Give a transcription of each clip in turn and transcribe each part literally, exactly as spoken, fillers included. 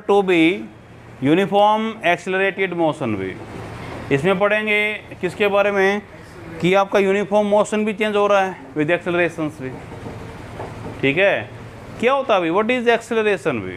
To be uniform accelerated motion भी। इसमें पढ़ेंगे किसके बारे में कि आपका यूनिफॉर्म मोशन भी चेंज हो रहा है विद एक्सेलरेशंस भी। ठीक है, क्या होता है अभी, व्हाट इज एक्सेलरेशन भी।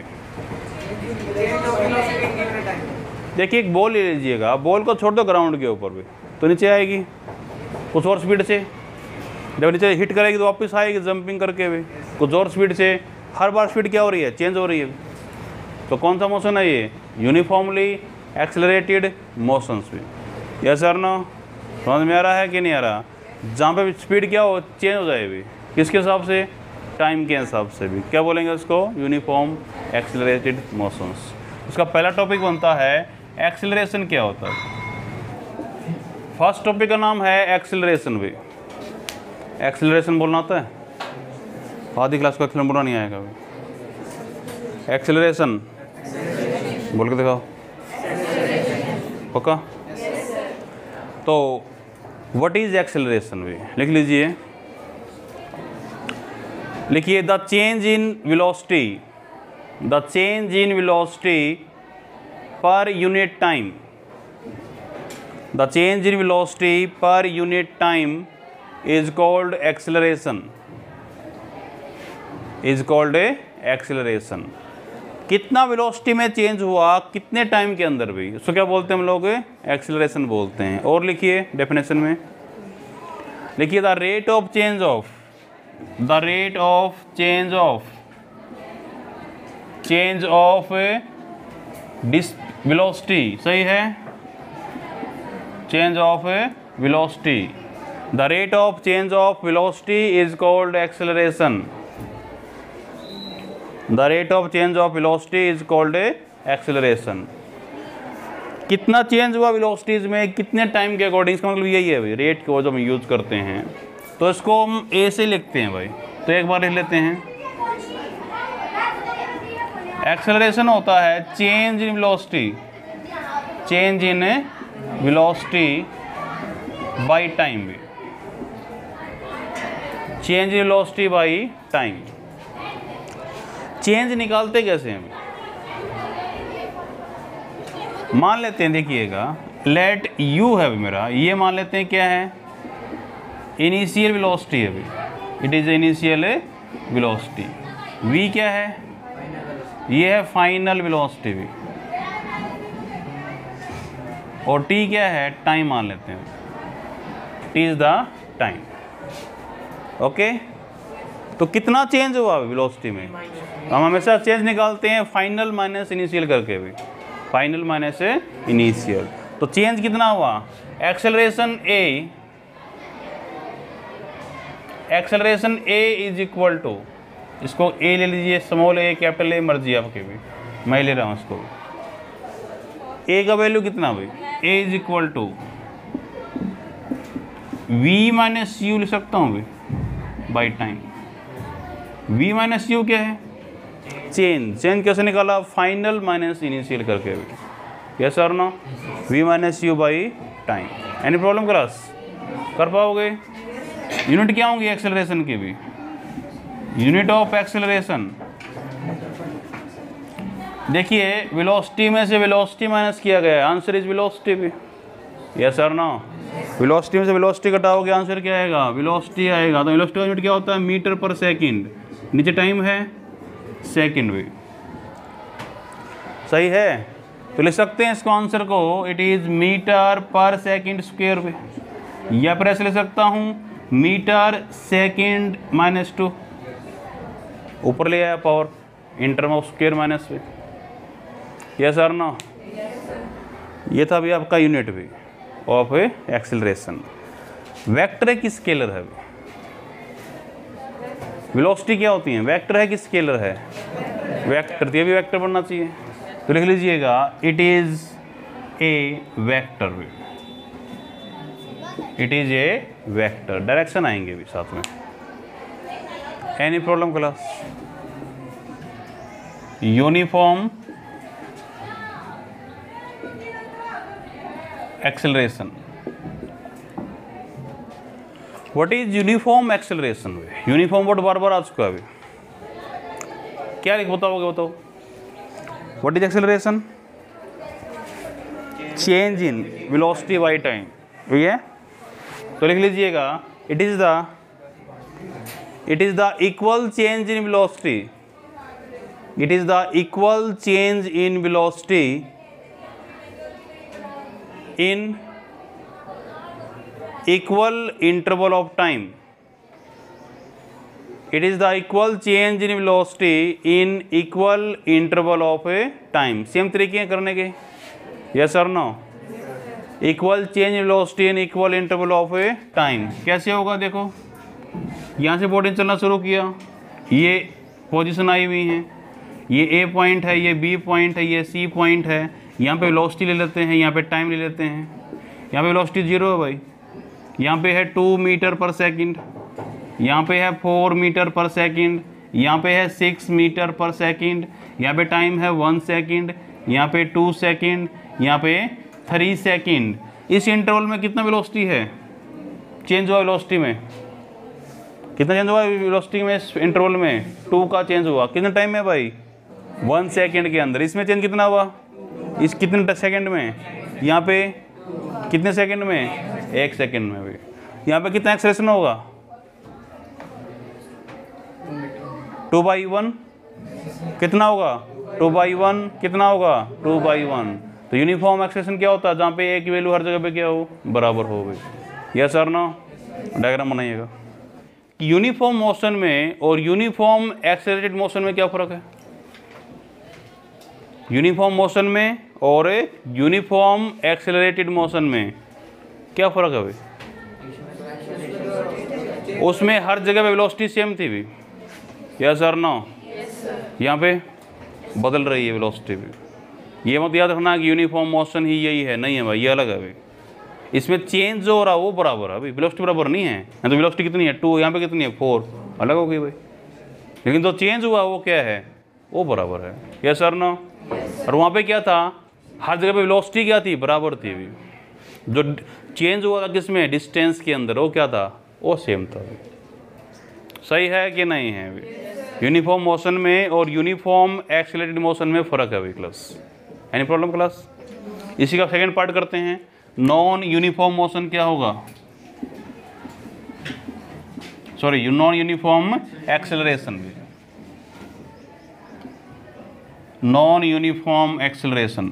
देखिए एक बॉल ले लीजिएगा, बॉल को छोड़ दो ग्राउंड के ऊपर भी तो नीचे आएगी कुछ और स्पीड से, जब नीचे हिट करेगी तो वापस आएगी जंपिंग करके भी कुछ और स्पीड से। हर बार स्पीड क्या हो रही है, चेंज हो रही है। तो कौन सा मोशन है ये, यूनिफॉर्मली एक्सेलरेटेड मोशंस भी। यस सर नो, समझ में आ रहा है कि नहीं आ रहा। जहाँ पे स्पीड क्या हो, चेंज हो जाए भी, किसके हिसाब से, टाइम के हिसाब से भी। क्या बोलेंगे उसको, यूनिफॉर्म एक्सेलरेटेड मोशंस। उसका पहला टॉपिक बनता है एक्सेलरेशन क्या होता है। फर्स्ट टॉपिक का नाम है एक्सेलरेशन भी। एक्सेलरेशन बोलना आता है, आधी क्लास को एक्सेलरेशन बोलना नहीं आएगा अभी। एक्सेलरेशन बोल के दिखाओ, पक्का। तो व्हाट इज एक्सेलरेशन भी लिख लीजिए। लिखिए the change in velocity, the change in velocity पर unit time, the change in velocity पर unit time is called acceleration, is called a acceleration। कितना वेलोसिटी में चेंज हुआ कितने टाइम के अंदर भी, उसको क्या बोलते हैं हम लोग, एक्सेलरेशन बोलते हैं। और लिखिए डेफिनेशन में, लिखिए the rate of change of, the rate of change of change of this velocity, सही है, change of velocity, the rate of change of velocity is called acceleration, the rate of change of velocity is called acceleration। कितना change हुआ velocities में कितने time के according, इसका मतलब यही है भाई, रेट को जो हम यूज करते हैं तो इसको हम ए से लिखते हैं भाई। तो एक बार लिख लेते हैं, एक्सेलरेशन होता है change in velocity, change in velocity by time भी, change in velocity by time. Change निकालते कैसे हैं, मान लेते हैं, देखिएगा लेट यू है मेरा, ये मान लेते हैं क्या है, इनिशियल वेलोसिटी है भाई, it is initial velocity. V क्या है, ये है फाइनल वेलोसिटी भी, और टी क्या है, टाइम मान लेते हैं, T is the time. Okay, तो कितना चेंज हुआ वेलोसिटी में, हम हमेशा चेंज निकालते हैं फाइनल माइनस इनिशियल करके भी, फाइनल माइनस इनिशियल। तो चेंज कितना हुआ, acceleration A, acceleration A is equal to, इसको ए ले लीजिए, स्मॉल ए कैपिटल ए मर्जी आपके भी, मैं ले रहा हूँ इसको। ए का वैल्यू कितना भाई, A is equal to we minus U ले सकता हूँ भाई by time. V minus U क्या है, चेंज, चेंज कैसे निकाला, फाइनल माइनस इनिशियल करके भी। यस और no, V minus you by time. Any problem class, कर पाओगे। यूनिट क्या होंगी एक्सेलरेशन की भी, यूनिट ऑफ एक्सेलरेशन। देखिए वेलोसिटी में से वेलोसिटी माइनस किया गया है, आंसर इज वेलोसिटी भी। यस और नो, वेलोसिटी में से वेलोसिटी घटाओगे आंसर क्या आएगा, वेलोसिटी आएगा। तो वेलोसिटी का यूनिट क्या होता है, मीटर पर सेकंड, नीचे टाइम है सेकंड भी, सही है। तो लिख सकते हैं इसको आंसर को, it is metre per second square भी, या फिर ऐसे लिख सकता हूँ मीटर सेकंड माइनस टू, ऊपर ले आया power in term of square minus भी। यस और नो, ये था अभी आपका यूनिट भी ऑफ एक्सेलरेशन। वेक्टर है कि स्केलर है, वेलोसिटी क्या होती है, वेक्टर है कि स्केलर है, वेक्टर, ये भी वेक्टर बनना चाहिए। तो लिख लीजिएगा it is a vector, it is a vector, direction आएंगे भी साथ में। Any problem class, uniform acceleration. What is uniform acceleration, uniform word बार बार आ चुका है अभी, क्या लिख बताओगे, बताओ। What is acceleration? Change in velocity by time, ठीक है। तो लिख लीजिएगा, it is the it is the equal change in velocity, it is the equal change in velocity in equal interval of time, it is the equal change in velocity in equal interval of a time। Same तरीके हैं करने के, yes और no? Equal change in velocity in equal interval of a time. कैसे होगा? देखो, यहाँ से बॉडी चलना शुरू किया, ये पोजीशन आई हुई है, ये ए पॉइंट है, ये बी पॉइंट है, ये सी पॉइंट है। यहाँ पे वेलोसिटी ले लेते हैं, यहाँ पे टाइम ले लेते हैं। यहाँ पे वेलोसिटी जीरो है भाई, यहाँ पे है टू मीटर पर सेकंड, यहाँ पे है फोर मीटर पर सेकंड, यहाँ पे है सिक्स मीटर पर सेकंड, यहाँ पे टाइम है वन सेकंड, यहाँ पे टू सेकंड, यहाँ पे थ्री सेकंड। इस इंटरवल में कितना वेलोसिटी है चेंज हुआ? वेलोसिटी में कितना चेंज हुआ वेलोसिटी में? इस इंटरवल में टू का चेंज हुआ। कितने टाइम में भाई? वन सेकंड के अंदर। इसमें चेंज कितना हुआ? इस कितने सेकंड में? यहाँ पे कितने सेकंड में? एक सेकंड में भी। यहाँ पे कितना एक्सेलरेशन होगा? Two by one. कितना होगा? Two by one. कितना होगा? Two by one. तो यूनिफॉर्म एक्सेलरेशन क्या होता है? जहाँ पे एक की वैल्यू हर जगह पे क्या हो? बराबर हो गई। यस और नो? डायग्राम बनाइएगा। यूनिफॉर्म मोशन में और यूनिफॉर्म एक्सेलरेटेड मोशन में क्या फ़र्क है? यूनिफॉर्म मोशन में और यूनिफॉर्म एक्सेलरेटेड मोशन में क्या फ़र्क है भाई? उसमें हर जगह पे वेलोसिटी सेम थी भी, यस और नो? यहाँ पे बदल रही है वेलोसिटी भी। ये मत याद रखना कि यूनिफॉर्म मोशन ही यही है, नहीं है भाई, ये अलग है भाई। इसमें चेंज जो हो रहा है वो बराबर है भाई, वेलोसिटी बराबर नहीं है। तो वेलोसिटी कितनी है? टू, यहाँ पे कितनी है? फोर, अलग हो गई भाई। लेकिन जो चेंज हुआ वो क्या है? वो बराबर है, यस और नो? और वहाँ पे क्या था? हर जगह पे वेलोसिटी क्या थी? बराबर थी भी। जो चेंज हुआ था किसमें? डिस्टेंस के अंदर, वो क्या था? वो सेम था। सही है कि नहीं है? यूनिफॉर्म मोशन में और यूनिफॉर्म एक्सेलरेटेड मोशन में फ़र्क है भाई क्लास। Any problem class? इसी का सेकंड पार्ट करते हैं। नॉन यूनिफॉर्म मोशन क्या होगा? सॉरी, नॉन यूनिफॉर्म एक्सेलरेशन भी। नॉन यूनिफॉर्म एक्सेलरेशन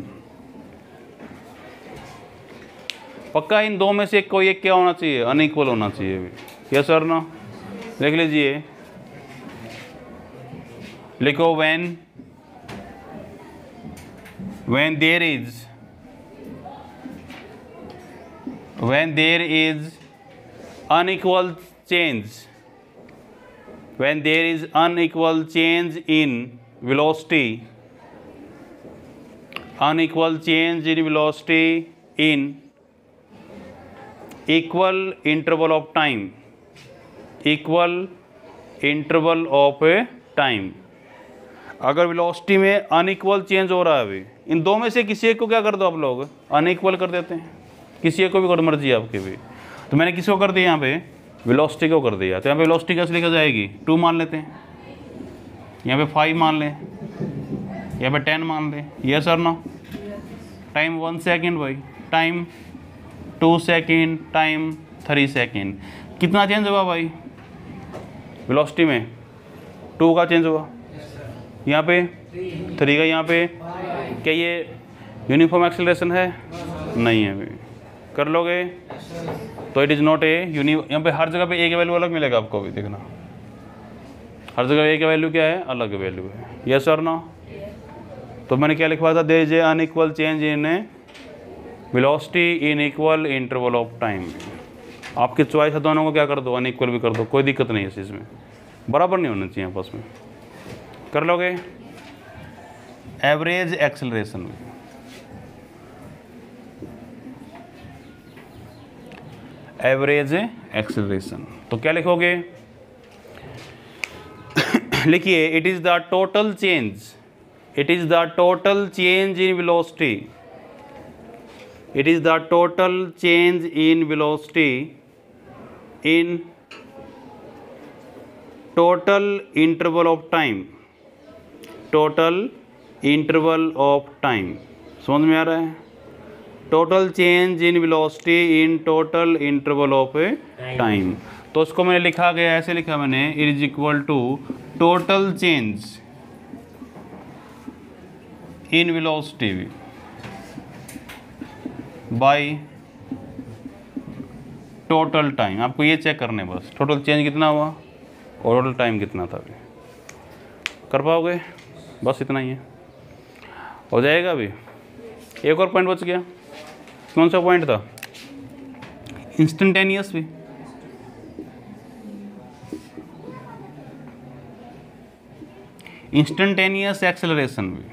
पक्का इन दो में से कोई एक क्या होना चाहिए? अनइक्वल होना चाहिए। Yes sir no? देख लीजिए, लिखो when when there is when there is unequal change when there is unequal change in velocity unequal change in velocity in equal interval of time equal interval of time। अगर velocity में unequal change हो रहा है अभी, इन दो में से किसी एक को क्या कर दो आप लोग? अनइक्वल कर देते हैं। किसी एक को भी कर, मर्जी आपकी भी। तो मैंने किसको कर दिया? यहाँ पे वेलोसिटी को कर दिया। तो यहाँ पे वेलोसिटी कैसे लिखा जाएगी? टू मान लेते हैं, यहाँ पे फाइव मान लें, यहाँ पे टेन मान लें। ये sir no? Time one second भाई, time two second, time three second. कितना चेंज हुआ भाई वेलोसिटी में? टू का चेंज हुआ, यहाँ पे थ्री का, यहाँ पे क्या ये यूनिफॉर्म एक्सेलरेशन है? नहीं है भाई। कर लोगे तो इट इज़ नॉट ए यूनि। यहाँ पे हर जगह पे एक वैल्यू अलग मिलेगा आपको, भी देखना हर जगह एक वैल्यू क्या है? अलग वैल्यू है। यस और नो? तो मैंने क्या लिखवाया था? There is a unequal change in velocity in equal interval of time. आपकी चॉइस है, दोनों को क्या कर दो? अनइक्वल भी कर दो, कोई दिक्कत नहीं है इस चीज़ में। बराबर नहीं होना चाहिए आपस में। कर लोगे? एवरेज एक्सेलरेशन, एवरेज एक्सेलरेशन तो क्या लिखोगे? लिखिए, it is the total change it is the total change in velocity it is the total change in velocity in total interval of time total interval of time. समझ में आ रहा है? Total change in velocity in total interval of time. तो उसको मैंने लिखा गया, ऐसे लिखा मैंने, it is equal to total change in velocity by total time. आपको ये चेक करने बस टोटल चेंज कितना हुआ और टोटल टाइम कितना था। अभी कर पाओगे? बस इतना ही है, हो जाएगा। अभी एक और पॉइंट बच गया। कौन सा पॉइंट था? इंस्टेंटेनियस भी। इंस्टेंटेनियस एक्सेलरेशन भी।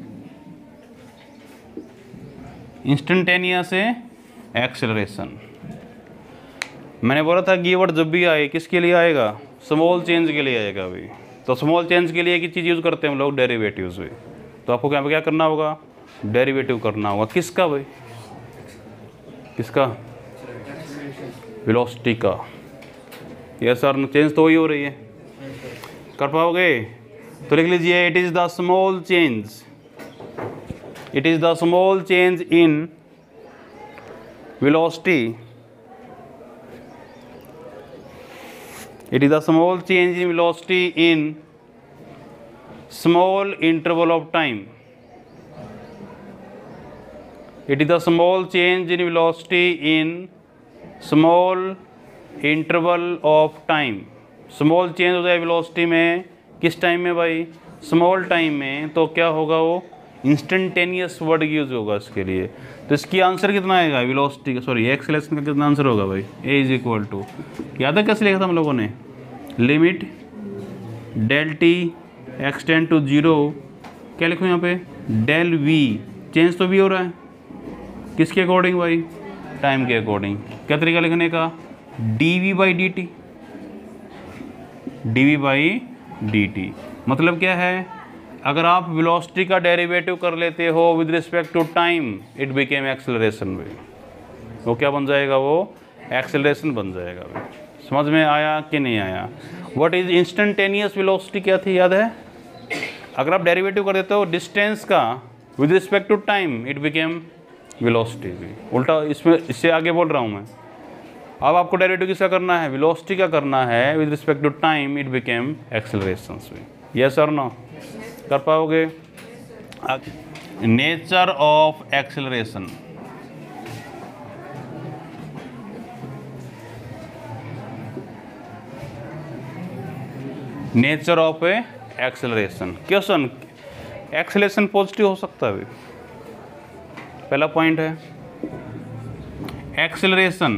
इंस्टेंटेनियस एक्सेलरेशन, मैंने बोला था कि ये वर्ड जब भी आए किसके लिए आएगा? स्मॉल चेंज के लिए आएगा। अभी तो स्मॉल चेंज के लिए एक चीज़ यूज़ करते हैं हम लोग, डेरिवेटिव्स भी। तो आपको क्या क्या करना होगा? डेरिवेटिव करना होगा। किसका भाई? किसका? वेलोसिटी का। यस सर, चेंज तो वही हो रही है। कर पाओगे? तो लिख लीजिए, it is the small change, it is the small change in velocity, it is a small change in velocity in small interval of time. It is a small change in velocity in small interval of time. small change हो जाए velocity में, किस time में भाई? small time में। तो क्या होगा वो? इंस्टेंटेनियस वर्ड यूज होगा इसके लिए। तो इसकी आंसर कितना आएगा? वेलोसिटी का, सॉरी एक्सेलरेशन का कितना आंसर होगा भाई? ए इज इक्वल टू, याद है कैसे लिखा था हम लोगों ने? Limit del T extend to zero, क्या लिखूँ यहाँ पे? Del we. चेंज तो भी हो रहा है, किसके अकॉर्डिंग भाई? टाइम के अकॉर्डिंग। क्या तरीका लिखने का? D V by D T, D V by D T. मतलब क्या है? अगर आप वेलोसिटी का डेरिवेटिव कर लेते हो with respect to time, it became acceleration भाई। वो क्या बन जाएगा? वो एक्सेलरेशन बन जाएगा भाई। समझ में आया कि नहीं आया? व्हाट इज इंस्टेंटेनियस वेलोसिटी क्या थी, याद है? अगर आप डेरिवेटिव कर देते हो डिस्टेंस का with respect to time, it became velocity भी। उल्टा इसमें, इससे आगे बोल रहा हूँ मैं। अब आपको डेरिवेटिव किसका करना है? वेलोसिटी का करना है with respect to time, it became acceleration भी। यस और नो? कर पाओगे? Nature of acceleration, nature of acceleration. Question, acceleration positive हो सकता है? पहला पॉइंट है एक्सेलरेशन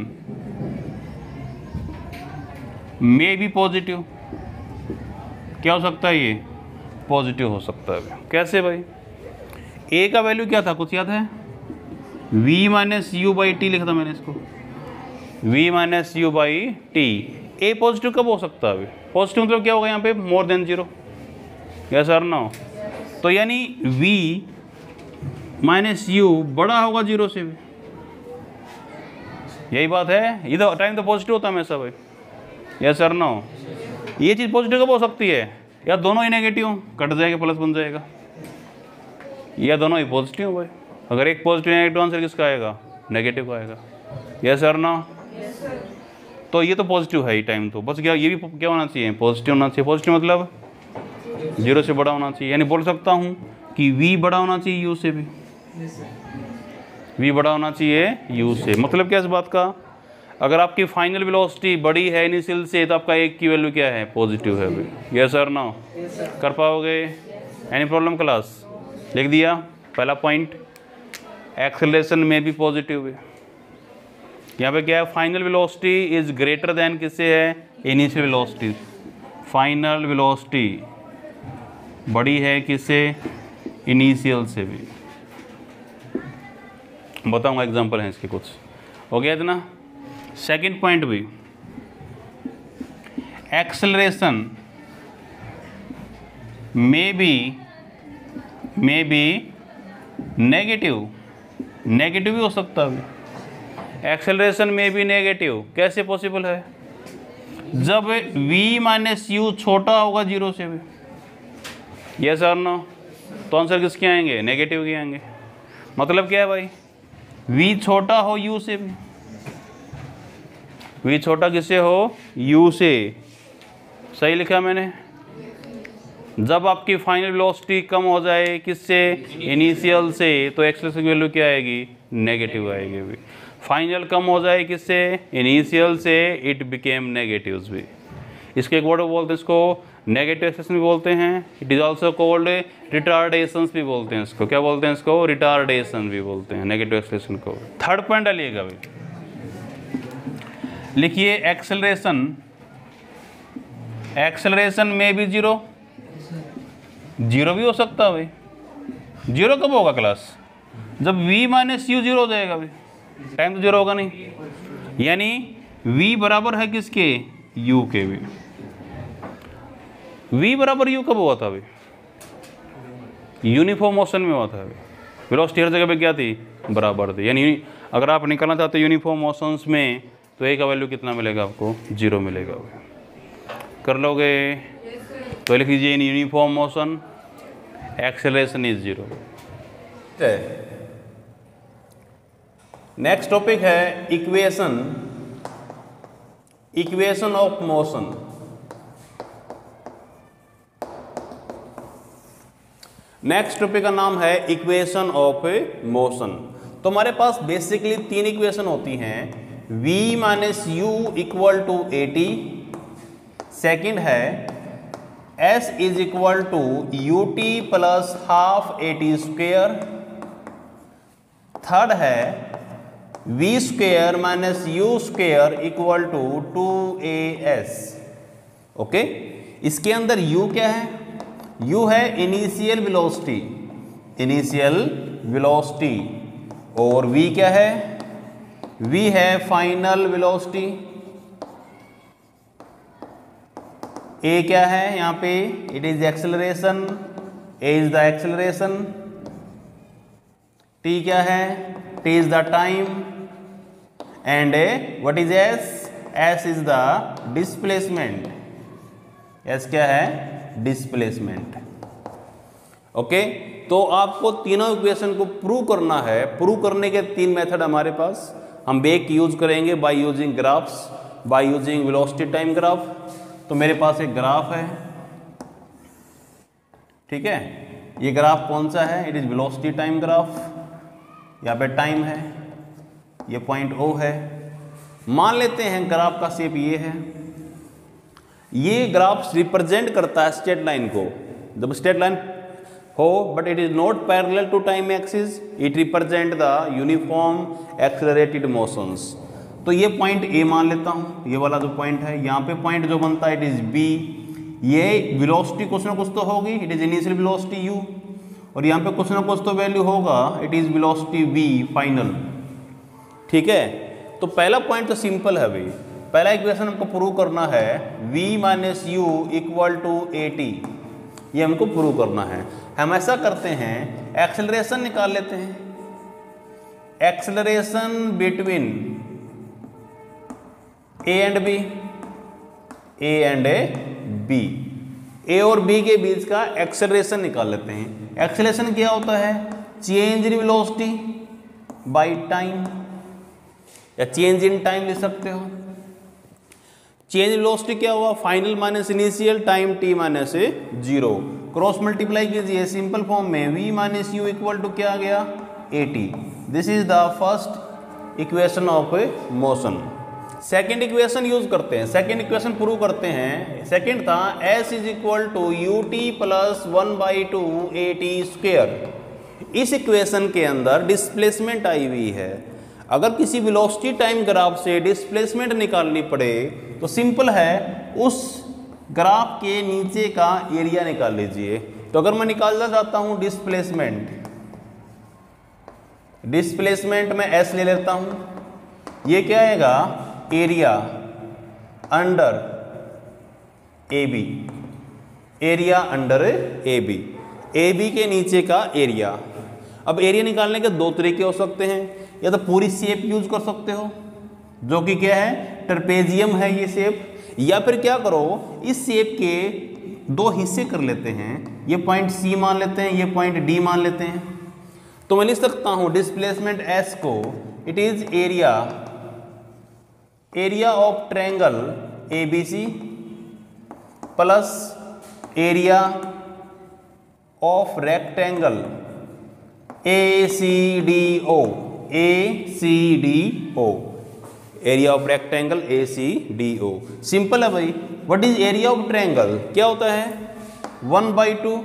मे बी पॉजिटिव। क्या हो सकता है? ये पॉजिटिव हो सकता है। कैसे भाई? ए का वैल्यू क्या था, कुछ याद है? v minus you by T लिखा था मैंने इसको, v minus you by T. A positive कब हो सकता है? पॉजिटिव मतलब क्या होगा यहाँ पे? More than zero. यस और नो? तो यानी v माइनस यू बड़ा होगा जीरो से भी। यही बात है। ये तो टाइम तो पॉजिटिव होता है हमेशा भाई। यस और नो? ये चीज़ पॉजिटिव कब हो सकती है? या दोनों ही नेगेटिव कट जाएगा, प्लस बन जाएगा, या दोनों ही पॉजिटिव भाई। अगर एक पॉजिटिव नेगेटिव आंसर किसका आएगा? नेगेटिव का आएगा। यस और नो? तो ये तो पॉजिटिव है ही टाइम, तो बस क्या ये भी क्या होना चाहिए? पॉजिटिव होना चाहिए। पॉजिटिव मतलब जीरो से बड़ा होना चाहिए। यानी बोल सकता हूँ कि v बड़ा होना चाहिए u से भी, v बड़ा होना चाहिए u से। मतलब क्या इस बात का? अगर आपकी फाइनल वेलोसिटी बड़ी है इनिशियल से, तो आपका एक की वैल्यू क्या है? पॉजिटिव है भाई। यस और नो? कर पाओगे? Any problem class? लिख दिया पहला पॉइंट, एक्सेलरेशन में भी पॉजिटिव है। यहाँ पे क्या है? Final velocity is greater than किससे है? Initial velocity. फाइनल वेलोसिटी बड़ी है किससे? इनिशियल से भी। बताऊंगा एग्जांपल है इसके कुछ। हो गया इतना? सेकंड पॉइंट भी, acceleration may be may be negative, negative भी हो सकता है। एक्सेलरेशन में भी नेगेटिव कैसे पॉसिबल है? जब v माइनस यू छोटा होगा जीरो से भी। यस और नो? तो आंसर किसके आएंगे? नेगेटिव के आएंगे। मतलब क्या है भाई? v छोटा हो u से भी, v छोटा किससे हो? u से। सही लिखा मैंने? जब आपकी फाइनल वेलोसिटी कम हो जाए किससे? इनिशियल से, तो एक्सेलरेशन की वैल्यू क्या आएगी? नेगेटिव आएगी भी। फाइनल कम हो जाए किससे? इनिशियल से, इट बिकेम नेगेटिव्स भी। इसके एक वर्ड बोलते हैं इसको नेगेटिव एक्सेलरेशन भी बोलते हैं। It is also called retardations भी बोलते हैं इसको। क्या बोलते हैं इसको? रिटार्डेशन भी बोलते हैं नेगेटिव एक्सेलरेशन को। थर्ड पॉइंट डालिएगा भाई, लिखिए एक्सेलरेशन, एक्सेलरेशन में भी जीरो, जीरो भी हो सकता है भाई। जीरो कब होगा क्लास? जब v माइनस यू जीरो हो जाएगा भाई, टाइम तो जीरो होगा नहीं। यानी v बराबर है किसके? u के भी। v बराबर u कब हुआ था भाई? यूनिफॉर्म मोशन में हुआ था भाई। वेलोसिटी हर जगह पे क्या थी? बराबर थी। यानी अगर आप निकालना चाहते हो यूनिफॉर्म मोशंस में, तो a का वैल्यू कितना मिलेगा आपको? जीरो मिलेगा भाई। कर लोगे? तो लिख लीजिए in uniform motion acceleration is zero. Next topic है equation, equation of motion. Next topic का नाम है इक्वेशन ऑफ मोशन। तो हमारे पास बेसिकली तीन इक्वेशन होती हैं। v minus you equal to A T, second है s is equal to U T plus half A T square, third है v square minus you square equal to two A S. Okay, इसके अंदर u क्या है? u है initial velocity, initial velocity, और v क्या है? v है फाइनल वेलोसिटी। a क्या है यहाँ पे? It is acceleration, a is the acceleration. t क्या है? t is the time, and what is s? s is the displacement. s क्या है? डिस्प्लेसमेंट। ओके, तो आपको तीनों इक्वेशन को प्रूव करना है। प्रूव करने के तीन मेथड हमारे पास। हम बेक यूज करेंगे by using graphs, by using velocity time graph. तो मेरे पास एक ग्राफ है, ठीक है। ये ग्राफ कौन सा है? It is velocity time graph. यहाँ पे टाइम है, ये पॉइंट O है। मान लेते हैं ग्राफ का शेप ये है। ये ग्राफ रिप्रेजेंट करता है स्ट्रेट लाइन को। जब स्ट्रेट लाइन हो but it is not parallel to time axis, it represent the uniform accelerated motions. तो ये पॉइंट A मान लेता हूँ, ये वाला जो पॉइंट है। यहाँ पे पॉइंट जो बनता है इट इज B। ये वेलोसिटी कुछ ना कुछ तो होगी, it is initial velocity u, और यहाँ पे कुछ ना कुछ तो वैल्यू होगा, it is velocity v final. ठीक है, तो पहला पॉइंट तो सिंपल है भाई। पहला इक्वेशन हमको प्रूव करना है v minus you equal to A T, ये हमको प्रूव करना है। हम ऐसा करते हैं, एक्सेलरेशन निकाल लेते हैं। Acceleration between A and B, A and B, A और बी के बीच का एक्सेलरेशन निकाल लेते हैं। एक्सेलरेशन क्या होता है? Change in velocity by time, या चेंज इन टाइम लिख सकते हो। चेंज इन वेलोसिटी क्या हुआ? Final minus initial time T minus zero. Cross multiply कीजिए सिंपल फॉर्म में, v minus you equal to क्या आ गया? A T. This is the first equation of motion. Second equation use करते हैं, second equation prove करते हैं। Second था s is equal to U T plus one by two A T square. इस equation के अंदर डिस्प्लेसमेंट आई हुई है। अगर किसी वेलोसिटी टाइम ग्राफ से डिस्प्लेसमेंट निकालनी पड़े तो सिंपल है, उस ग्राफ के नीचे का एरिया निकाल लीजिए। तो अगर मैं निकालना चाहता हूं डिस्प्लेसमेंट, डिस्प्लेसमेंट में s ले लेता हूं। ये क्या आएगा? Area under A B, area under A B, A B के नीचे का एरिया। अब एरिया निकालने के दो तरीके हो सकते हैं, या तो पूरी शेप यूज कर सकते हो जो कि क्या है? ट्रपेजियम है ये शेप, या फिर क्या करो, इस शेप के दो हिस्से कर लेते हैं, ये पॉइंट सी मान लेते हैं, ये पॉइंट डी मान लेते हैं, तो मैं लिख सकता हूं डिस्प्लेसमेंट एस को it is area area of triangle A B C plus area of rectangle A C D O A C D O area of rectangle A C D O. Simple है भाई। What is area of triangle? क्या होता है? One by two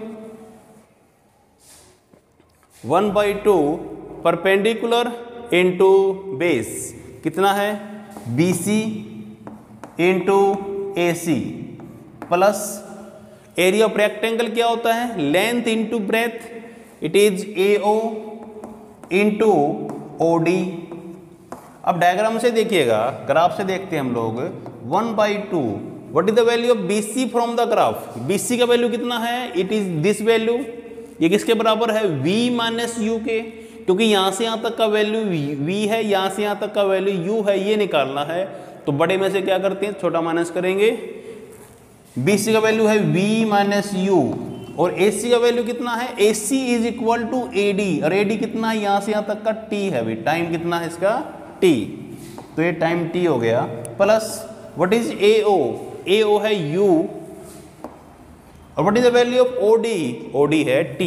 one by two perpendicular into base कितना है? B C into A C plus area of rectangle क्या होता है? Length into breadth it is A O into O D. अब diagram से देखिएगा, ग्राफ से देखते हैं हम लोग। One by two what is the value of B C from the graph? B C का वैल्यू कितना है? It is this value. ये किसके बराबर है? v माइनस यू के, क्योंकि यहां से यहां तक का वैल्यू v है, यहां से यहां तक का वैल्यू u है, ये निकालना है। तो बड़े में से क्या करते हैं? छोटा माइनस करेंगे। bc का वैल्यू है v माइनस यू और ac का वैल्यू कितना है? ac is equal to A D, और ए डी कितना है? यहां से यहां तक का t है भाई। टाइम कितना है इसका? t। तो ये टाइम t हो गया। Plus what is ao? ao है u और what is the value of OD? OD है t।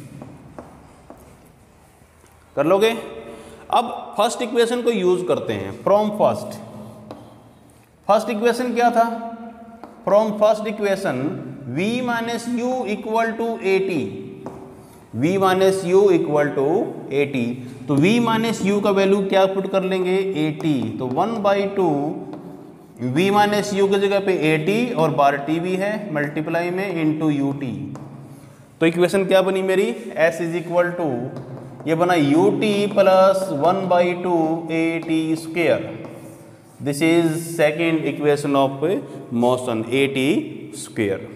कर लोगे? अब फर्स्ट इक्वेशन को यूज करते हैं। फ्रॉम फर्स्ट फर्स्ट इक्वेशन क्या था? From first equation v minus you equal to A t, v minus you equal to A t. तो v माइनस यू का वैल्यू क्या पुट कर लेंगे? A t. तो one by two v minus u की जगह पे ए टी और बार टी भी है मल्टीप्लाई में इंटू यू टी। तो इक्वेशन क्या बनी मेरी? s इज इक्वल टू ये बना u T plus one by two A T square. This is second equation of motion, a T square.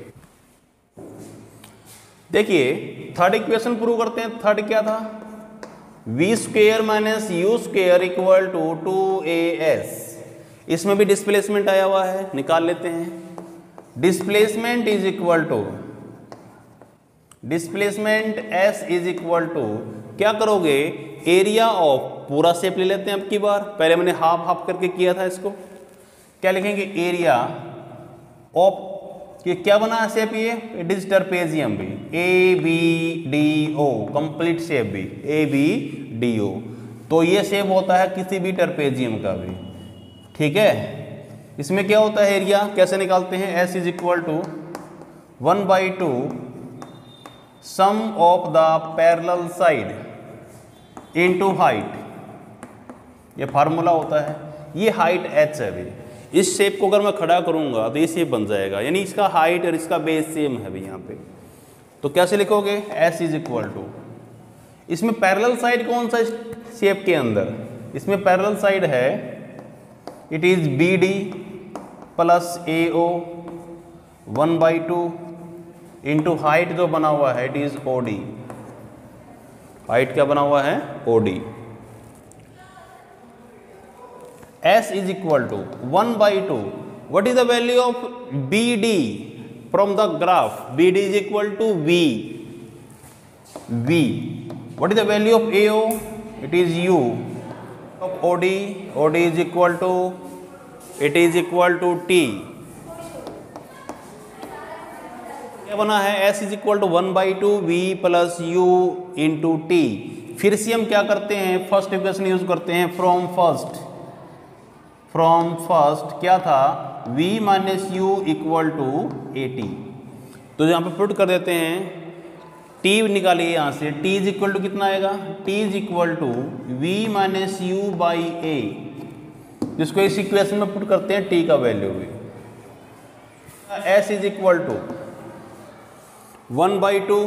देखिए थर्ड इक्वेशन प्रूव करते हैं। थर्ड क्या था? V square minus you square equal to two A s. इसमें भी displacement आया हुआ है, निकाल लेते हैं। Displacement is equal to displacement S is equal to क्या करोगे? एरिया ऑफ, पूरा शेप ले लेते हैं अब की बार, पहले मैंने हाफ हाफ करके किया था इसको। क्या लिखेंगे? एरिया ऑफ, ये क्या बना है शेप? ये इट इज ट्रपेजियम भी, A B D O, complete shape भी ए बी डी ओ। तो ये शेप होता है किसी भी ट्रपेजियम का भी, ठीक है। इसमें क्या होता है? एरिया कैसे निकालते हैं? S is equal to one by two sum of the parallel side into height, ये फार्मूला होता है। ये हाइट h है भाई। इस शेप को अगर मैं खड़ा करूंगा तो ये शेप बन जाएगा, यानी इसका हाइट और इसका बेस सेम है भाई यहाँ पे। तो कैसे लिखोगे? s इज इक्वल टू, इसमें पैरेलल साइड कौन सा शेप के अंदर? इसमें पैरेलल साइड है it is B D plus A O one by two into height जो बना हुआ है it is O D. Height क्या बना हुआ है? O D. S is equal to one by two what is the value of B D from the graph? B D is equal to v we. What is the value of A O? It is u. Of O D, O D is equal to it is equal to t. क्या बना है? s is equal to one by two v plus u into t. फिर से हम क्या करते हैं? First equation use करते हैं। फ्रॉम फर्स्ट फ्रॉम फर्स्ट क्या था? v minus you equal to A t. तो यहाँ पे पुट कर देते हैं, t निकालिए यहाँ से। t इज इक्वल टू कितना आएगा? t is equal to we minus you by a, जिसको इस इक्वेशन में पुट करते हैं t का वैल्यू भी। s is equal to one by two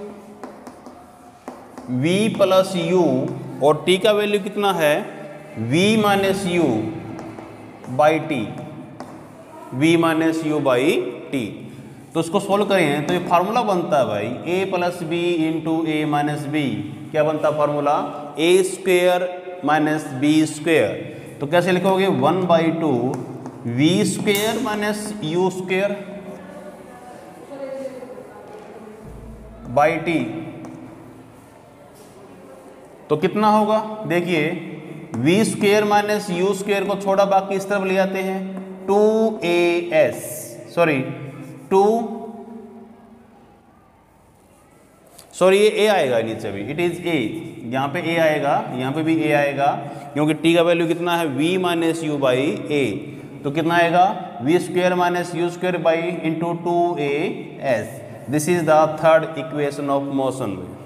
v plus u और t का वैल्यू कितना है? v minus you by t, v minus you by t. तो उसको सोल्व करें तो ये फार्मूला बनता है भाई a plus b into a minus b. क्या बनता है formula? A square minus b square. तो कैसे लिखोगे? One by two v square minus you square by t. तो कितना होगा, देखिए v square minus you square को छोड़ा बाकी इस तरफ ले आते हैं, टू ए एस सॉरी टू सॉरी ये ए आएगा नीचे भी, इट इज ए, यहाँ पे ए आएगा, यहाँ पे भी ए आएगा, क्योंकि टी का वैल्यू कितना है v minus you by a. तो कितना आएगा v square minus you square by into two A s. This is the third equation of motion.